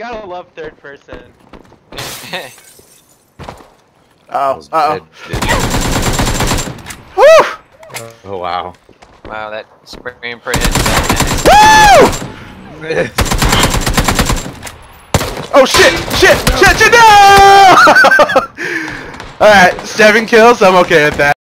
gotta love third person. Woo! Oh wow. Wow, that spray and pray. Woo! Oh shit! Shit! No! Alright, 7 kills, I'm okay with that.